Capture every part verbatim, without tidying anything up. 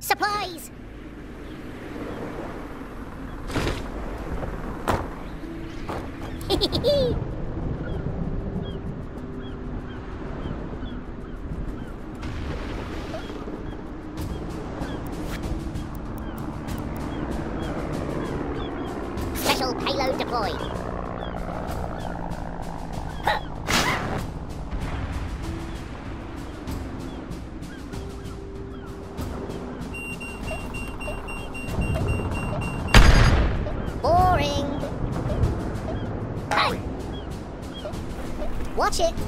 Supplies! Special payload deployed. Boring. Hey. Watch it.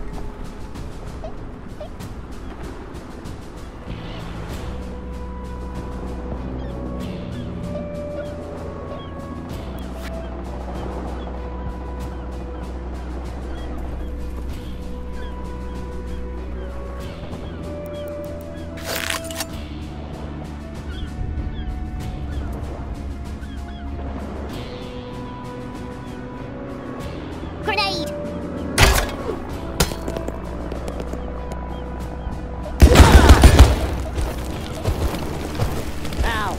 Grenade! Ow!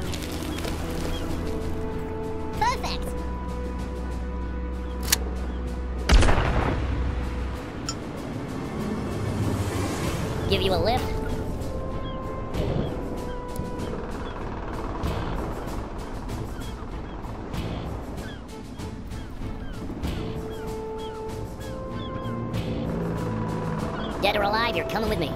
Perfect! Give you a lift? Dead or alive, you're coming with me.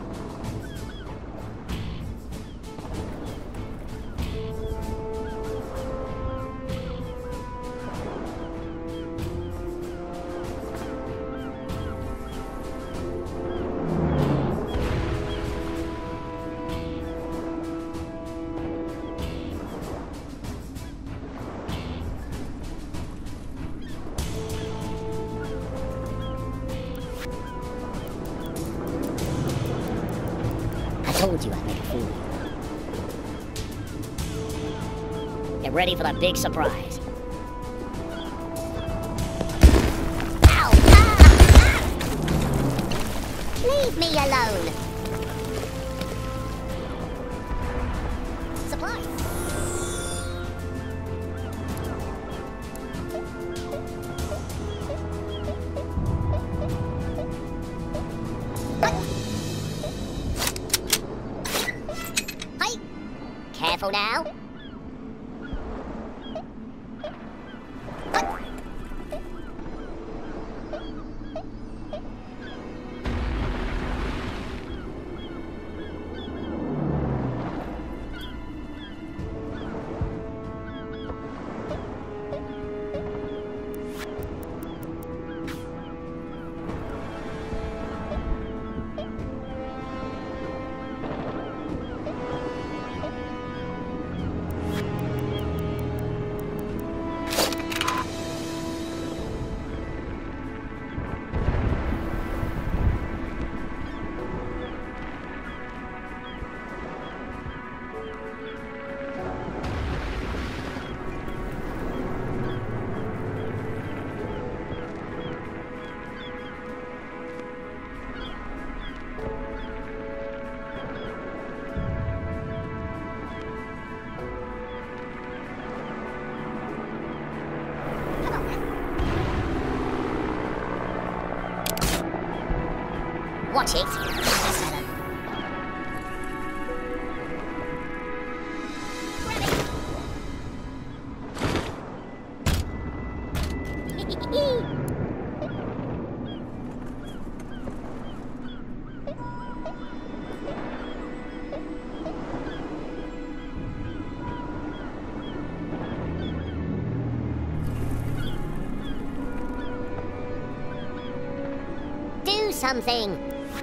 I told you I'd make a fool of you. Get ready for the big surprise. Ow! Ah! Ah! Leave me alone. Supplies. Careful now. Watch it. Do something.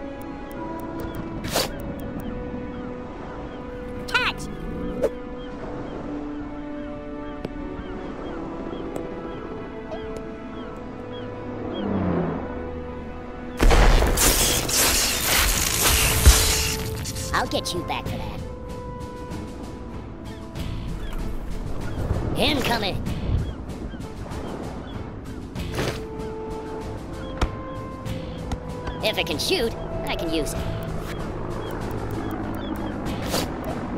Catch. I'll get you back for that. Incoming. If it can shoot, I can use it.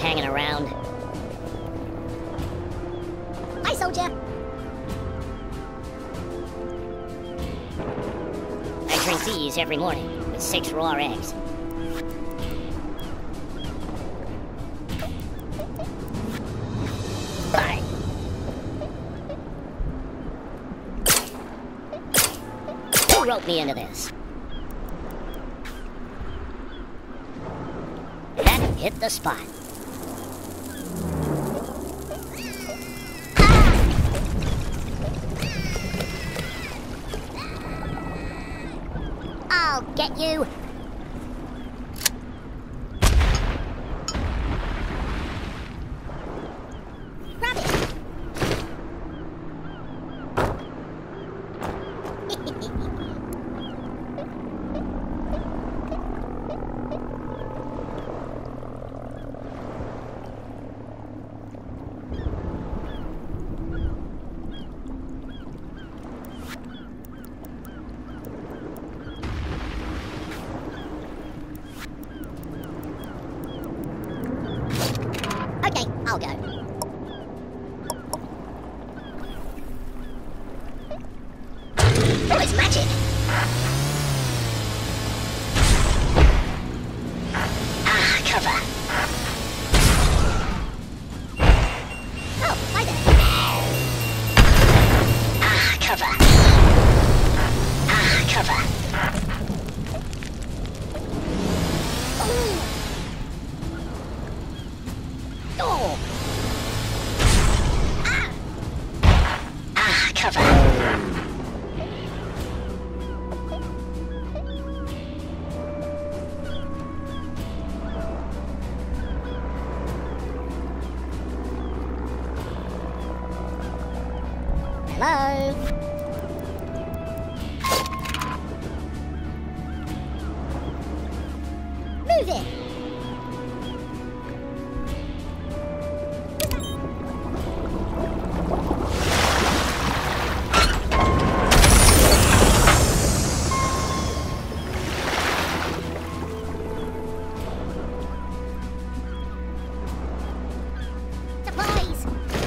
hanging around. Hi, soldier. I drink these every morning with six raw eggs. Bye. Who roped me into this? That hit the spot. I'll get you. Grab it. Okay, I'll go. Oh, it's magic! Ah, cover. Oh, hi there. Ah, cover. Ah, cover. Ooh. Oh! Ah! Ah, cover. Hello? Move it! Supplies!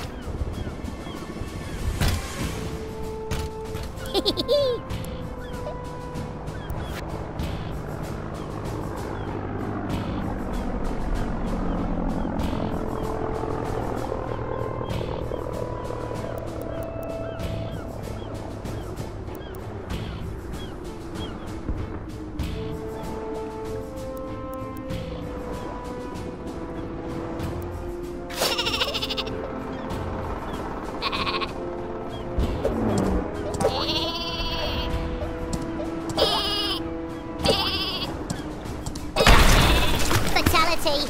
Fatality!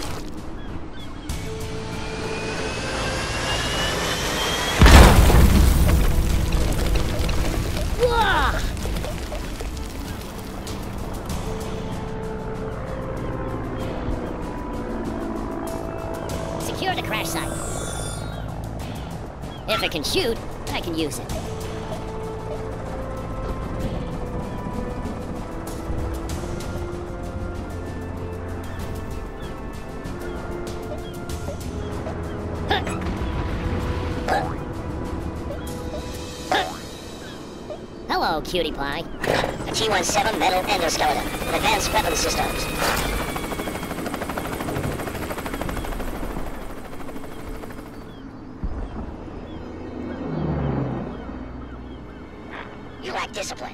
Whoa! Secure the crash site. If it can shoot, I can use it. Hello, cutie pie. A T seventeen metal endoskeleton. Advanced weapon systems. You lack discipline.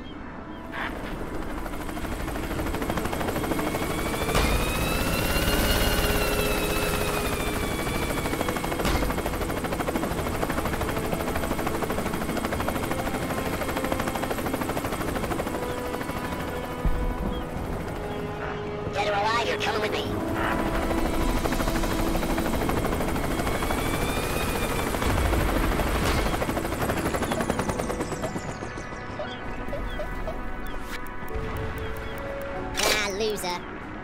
Dead or alive, you're coming with me. Ah, loser.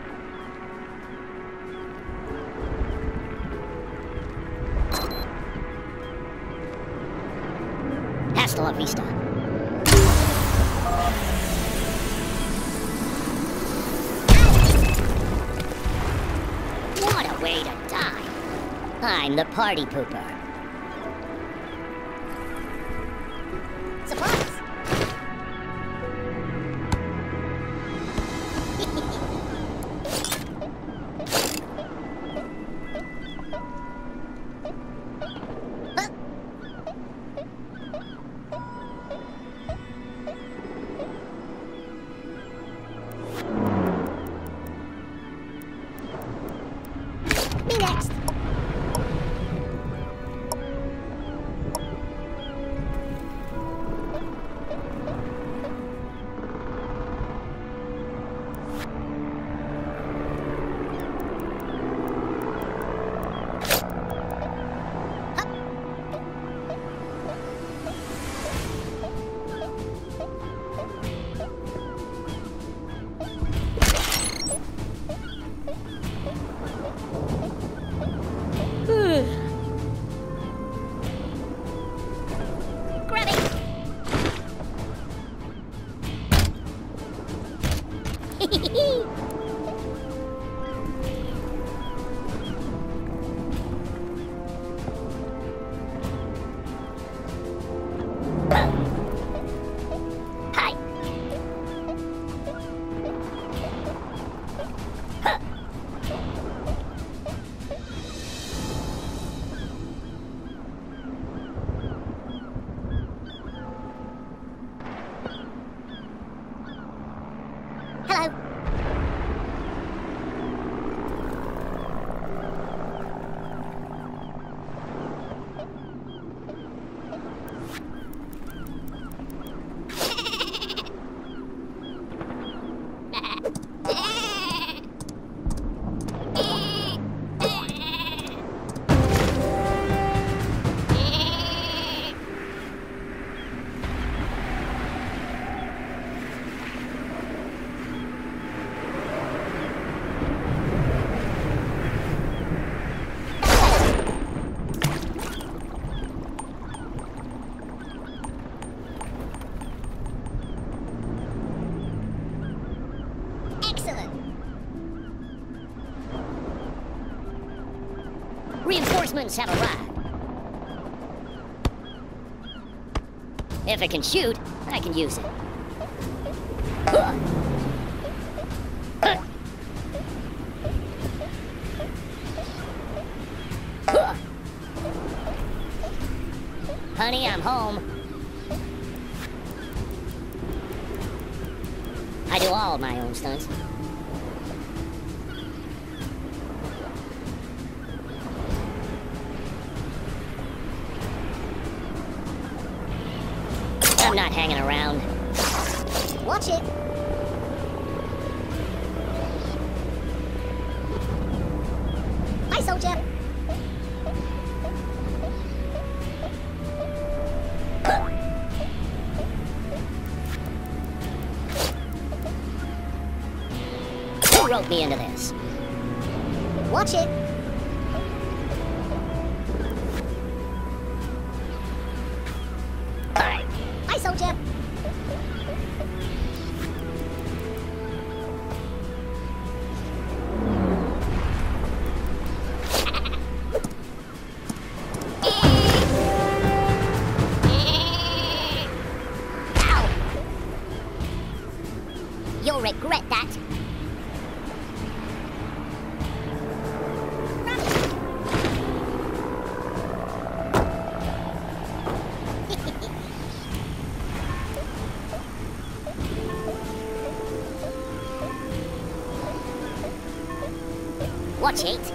Hasta la vista. What a way to die. I'm the party pooper. Surprise! Me next. Hi. Huh. Hello. Reinforcements have arrived. If it can shoot, I can use it. Huh. Huh. Huh. Honey, I'm home. I do all my own stunts. I'm not hanging around. Watch it. Hi, soldier. Who roped me into this? Watch it. Hi. Hi, soldier. Ow. You'll regret that. Watch it.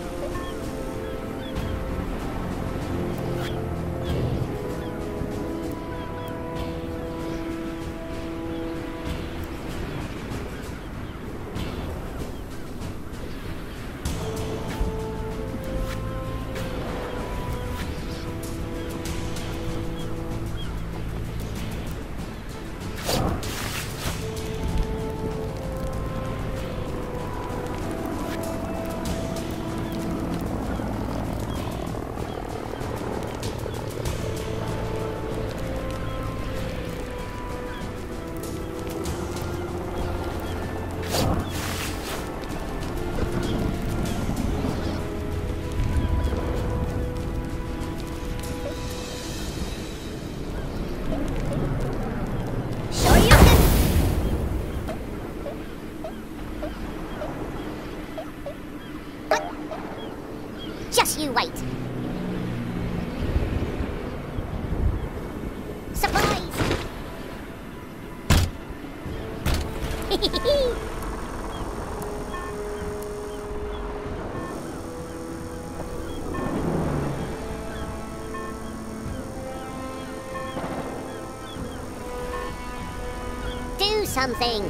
something.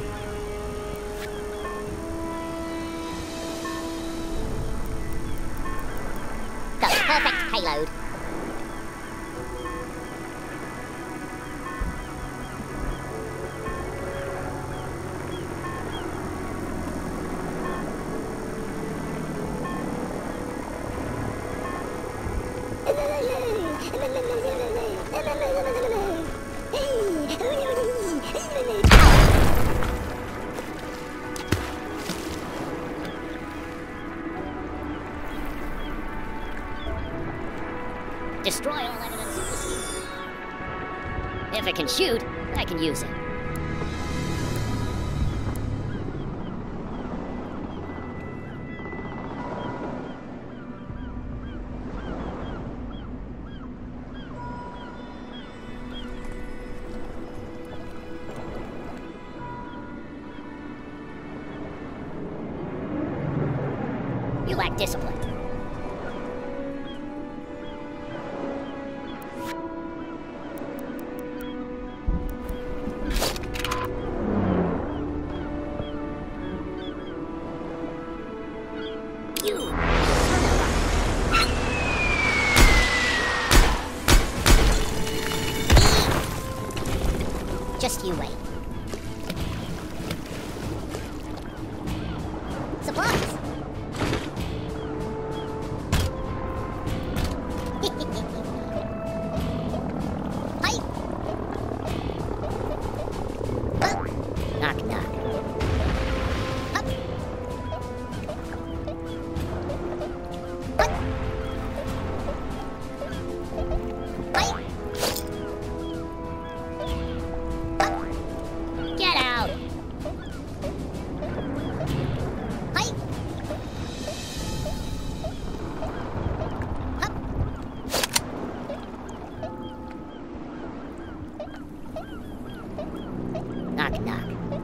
The perfect payload. Destroy all evidence of this use. If it can shoot, I can use it. You lack discipline. Just you wait. Supplies! Hi! Huh? Knock, knock. Up. What? Hi! Get out! Hi! Up! Knock, knock.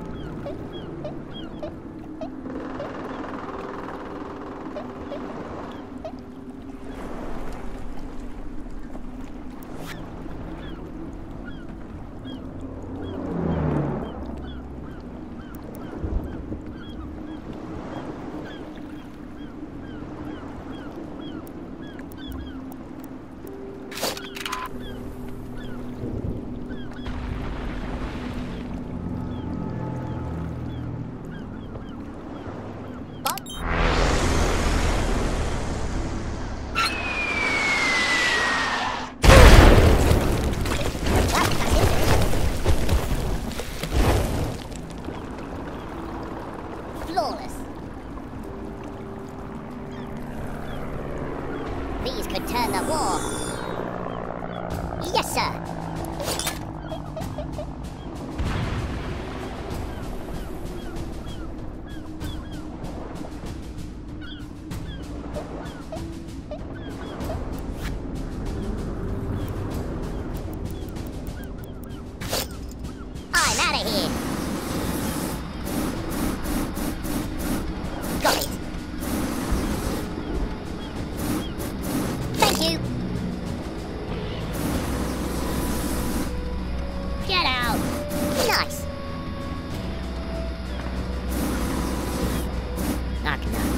Flawless. These could turn the war. Yes, sir. I'm out of here. Got it. Thank you. Get out. Nice. Knock, knock.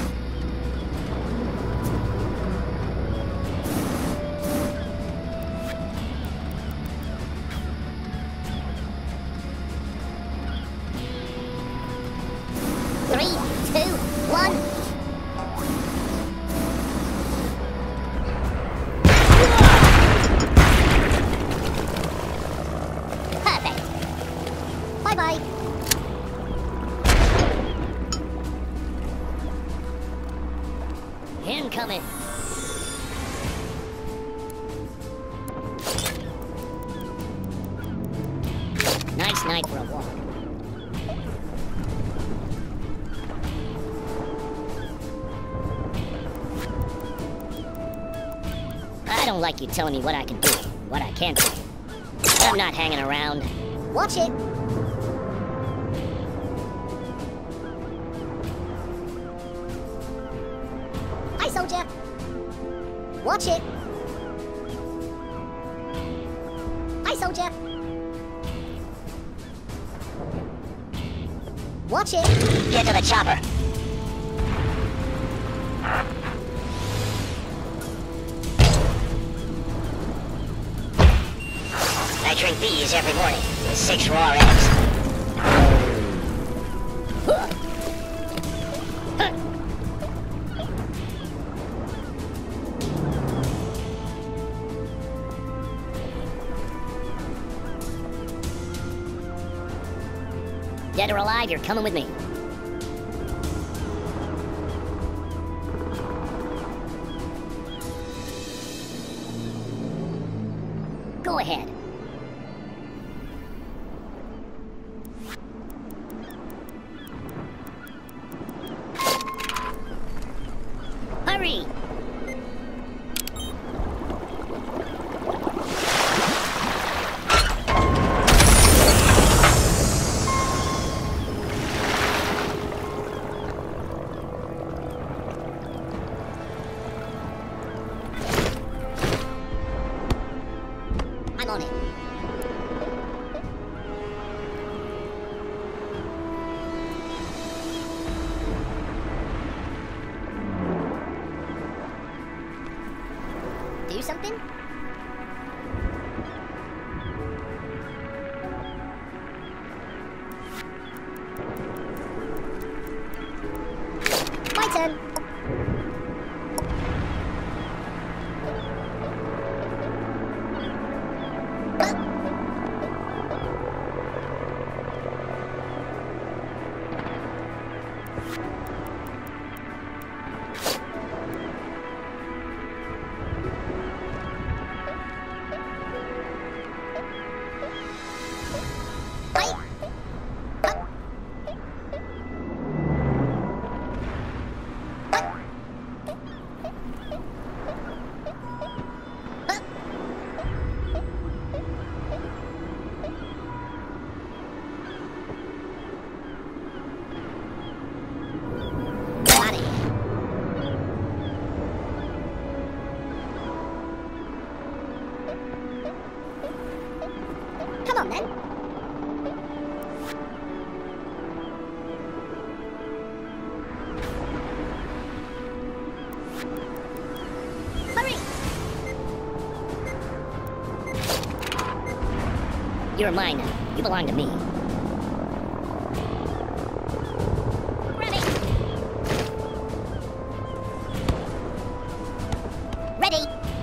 Three, two, one. Perfect. Bye-bye. Incoming. Nice night for a walk. I don't like you telling me what I can do, what I can't do. I'm not hanging around. Watch it. Hi, soldier. Watch it. Hi, soldier. Watch it! Get to the chopper! I drink these every morning with six raw eggs. Dead or alive, you're coming with me. Go ahead. Hurry! I'm on it. Do something? My turn. Come on, then. Hurry! You're mine now. You belong to me. Ready! Ready!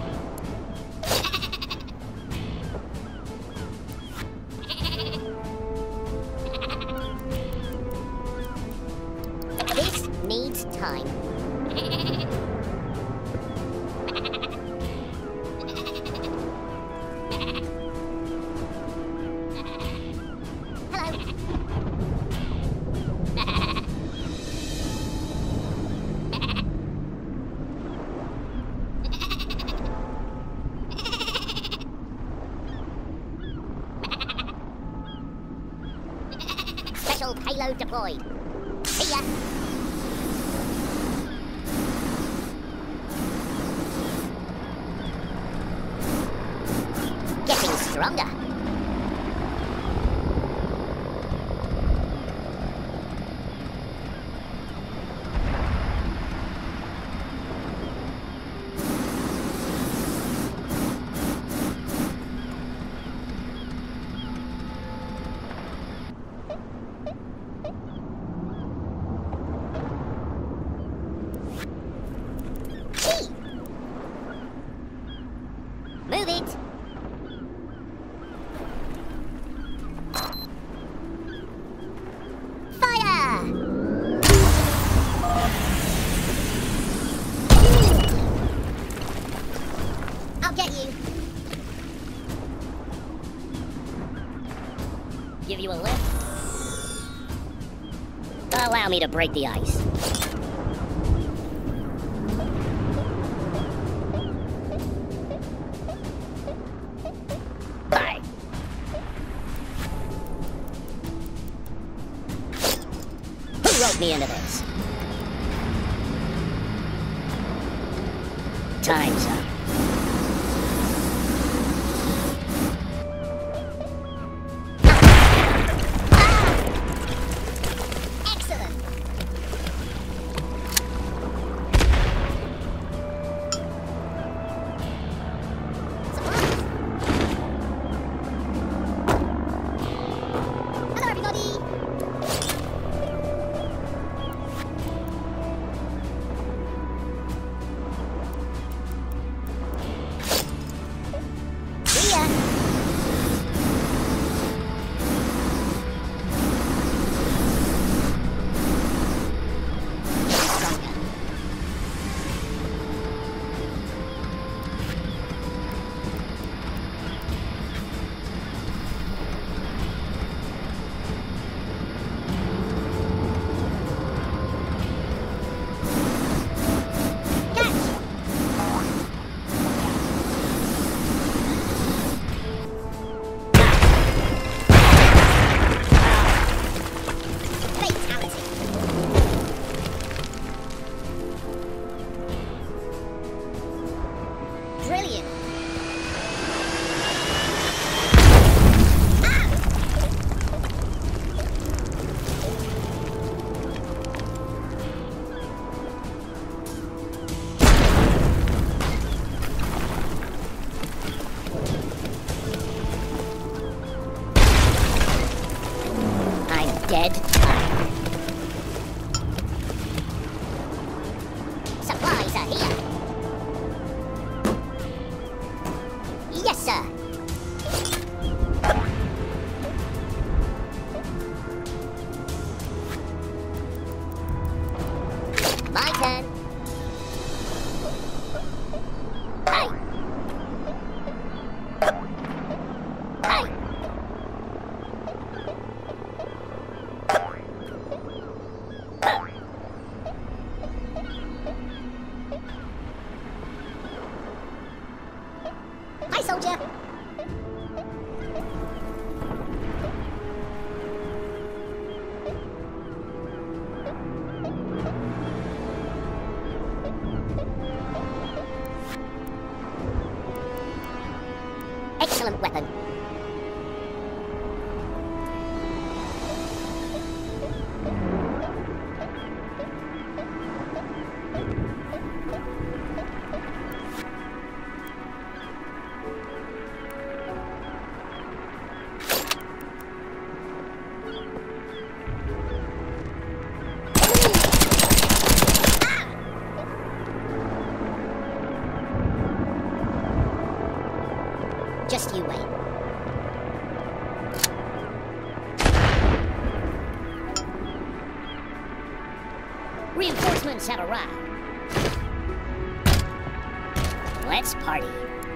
This needs time. Hello. Special payload deployed. See ya. Getting stronger. Gee. Move it. I'll get you. Give you a lift? Allow me to break the ice. Bye. Who roped me into this? Time's up. Bedtime. Supplies are here. Yes, sir. My turn. Hey. Hey. Hi, soldier. Excellent weapon. Just you wait. Reinforcements have arrived. Let's party.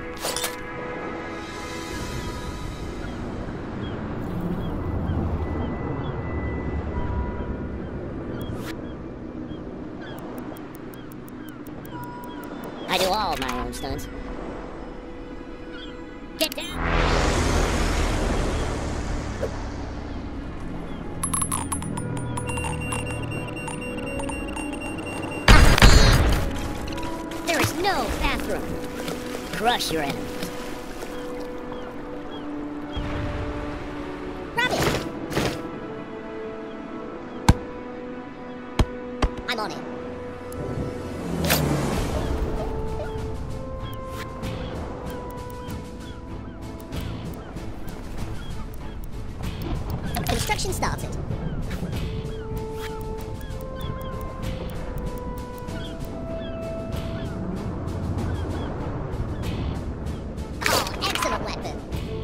I do all my own stunts. Get down! There is no bathroom. Crush your enemies. Rabbit! I'm on it. Construction started. Oh, excellent weapon.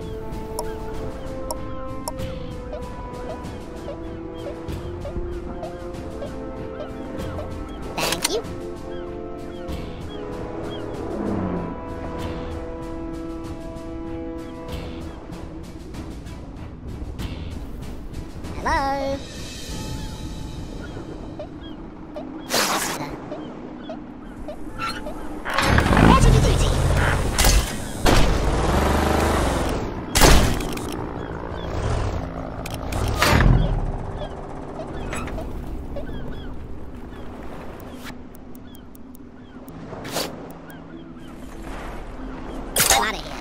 Thank you. Hello? Roger the duty. I'm out of here.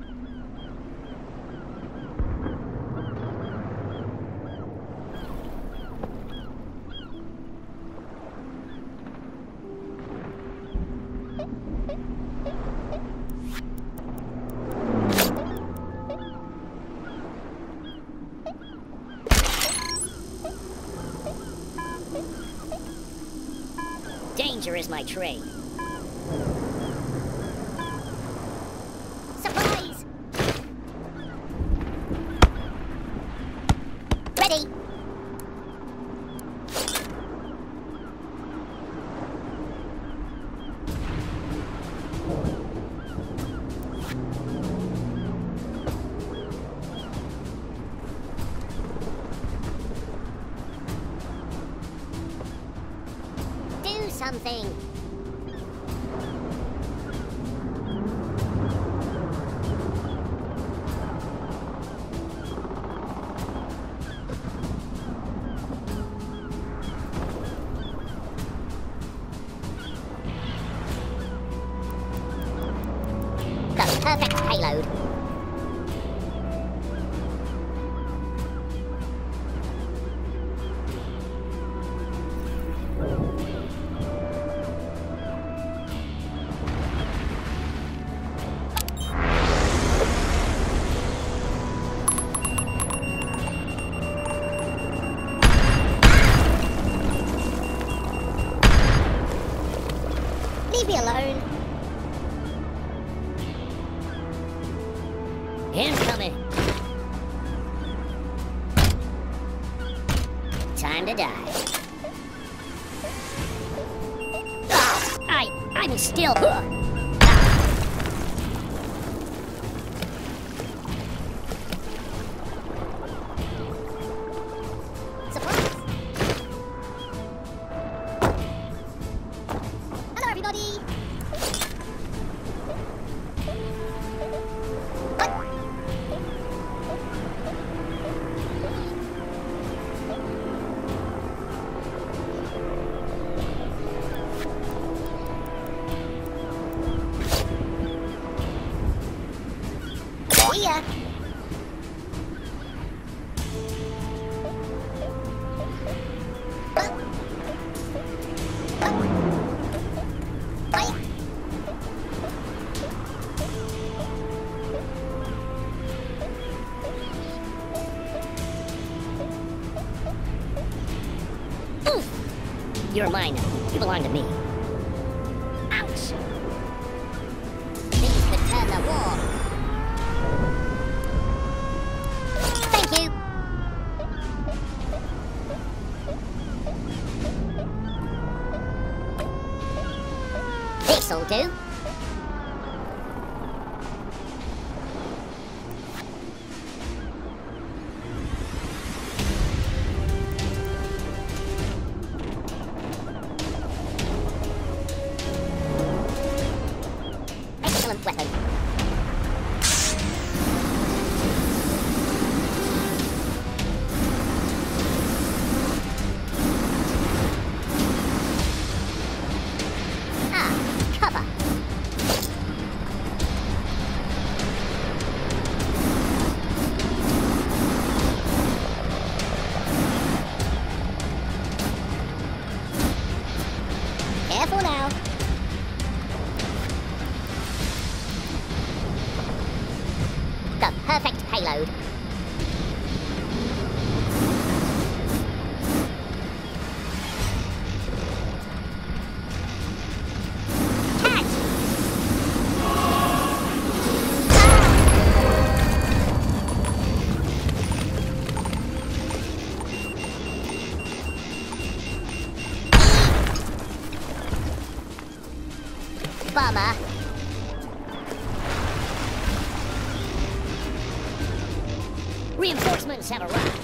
Danger is my trade. Supplies! Ready! Do something! The perfect payload. Incoming. Time to die. Oh, I, I'm still... Surprise! Hello, everybody! Yeah. You're mine now. You belong to me. Ouch! These could turn the war. Thank you. This'll do. Excellent weapon. Careful now. The perfect payload. Catch! Bummer. Reinforcements have arrived.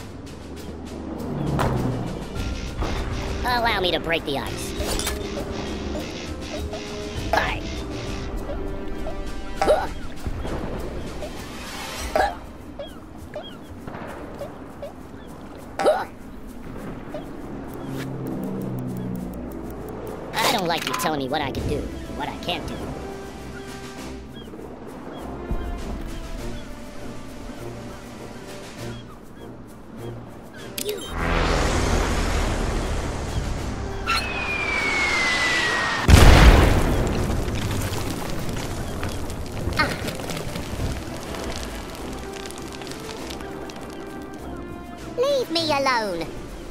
Allow me to break the ice. Bye. I don't like you telling me what I can do and what I can't do. You. Ah. Leave me alone.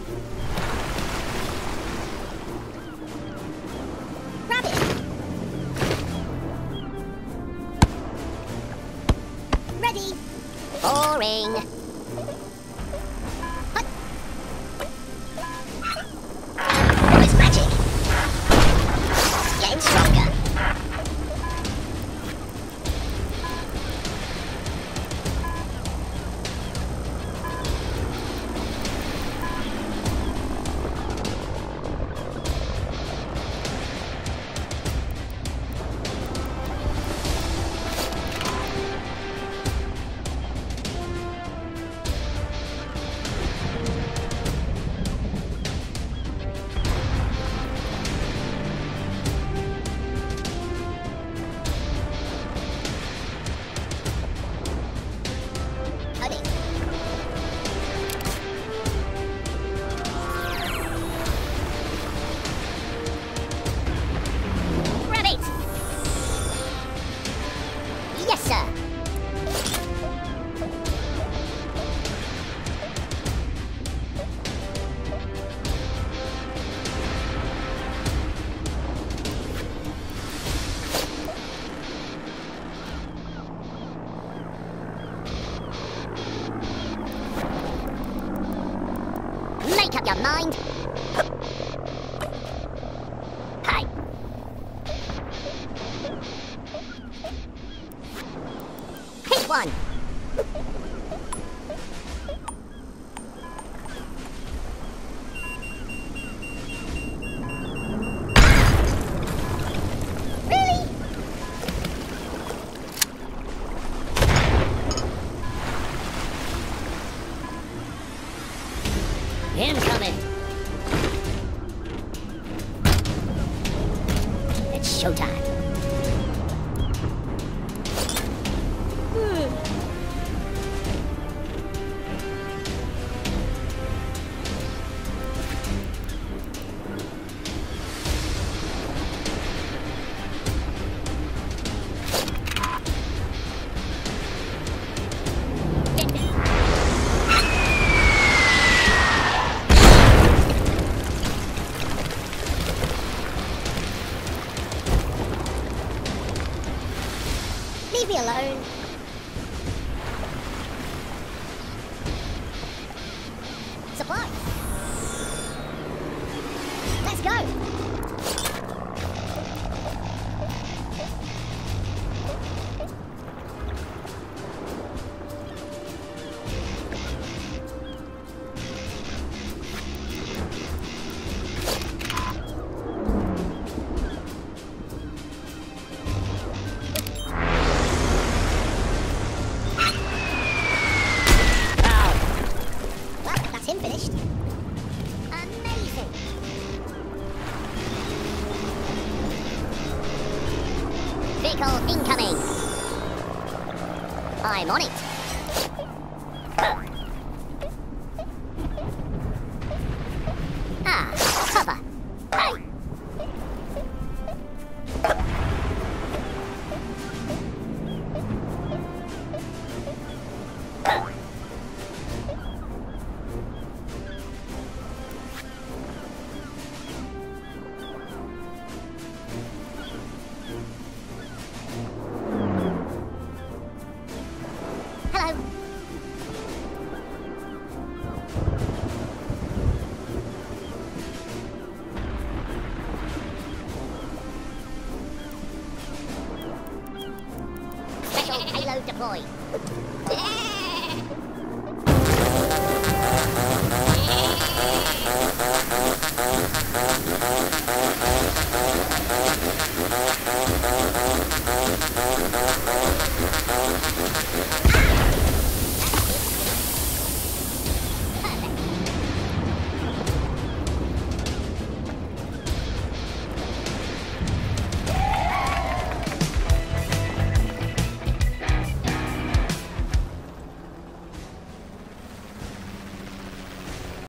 Ready. Boring. Hut. It's magic. Getting stronger. You mind? Hey. Hit one. Incoming! It's showtime. Leave me alone. Supply. Let's go. Him finished. Amazing. Vehicle incoming. I'm on it. Ah, cover. Hey. Hello. Special payload deployed.